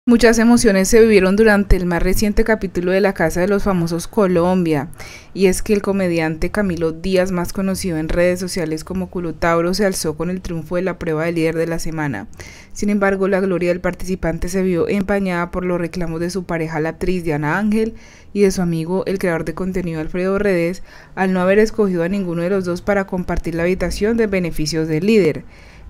Muchas emociones se vivieron durante el más reciente capítulo de La Casa de los Famosos Colombia, y es que el comediante Camilo Díaz, más conocido en redes sociales como Culotauro, se alzó con el triunfo de la prueba de líder de la semana. Sin embargo, la gloria del participante se vio empañada por los reclamos de su pareja, la actriz Diana Ángel, y de su amigo, el creador de contenido Alfredo Redes, al no haber escogido a ninguno de los dos para compartir la habitación de beneficios del líder.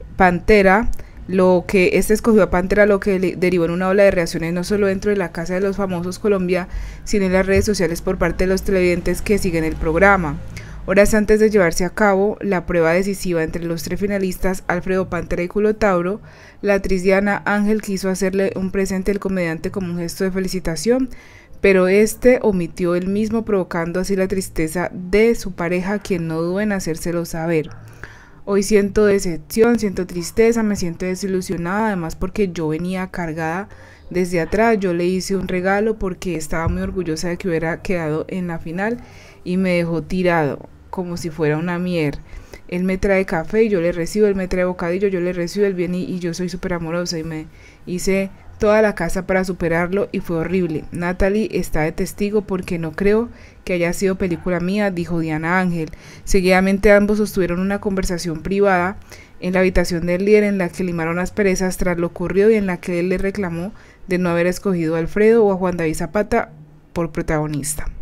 Este escogió a Pantera, lo que derivó en una ola de reacciones no solo dentro de la Casa de los Famosos Colombia, sino en las redes sociales por parte de los televidentes que siguen el programa. Horas antes de llevarse a cabo la prueba decisiva entre los tres finalistas, Alfredo, Pantera y Culotauro, la actriz Diana Ángel quiso hacerle un presente al comediante como un gesto de felicitación, pero este omitió el mismo, provocando así la tristeza de su pareja, quien no dudó en hacérselo saber. Hoy siento decepción, siento tristeza, me siento desilusionada, además porque yo venía cargada desde atrás. Yo le hice un regalo porque estaba muy orgullosa de que hubiera quedado en la final y me dejó tirado como si fuera una mierda. Él me trae café y yo le recibo, él me trae bocadillo, yo le recibo, él viene y yo soy súper amorosa y me hice toda la casa para superarlo y fue horrible. Natalie está de testigo porque no creo que haya sido película mía, dijo Diana Ángel. Seguidamente ambos sostuvieron una conversación privada en la habitación del líder en la que limaron asperezas tras lo ocurrido y en la que él le reclamó de no haber escogido a Alfredo o a Juan David Zapata por protagonista.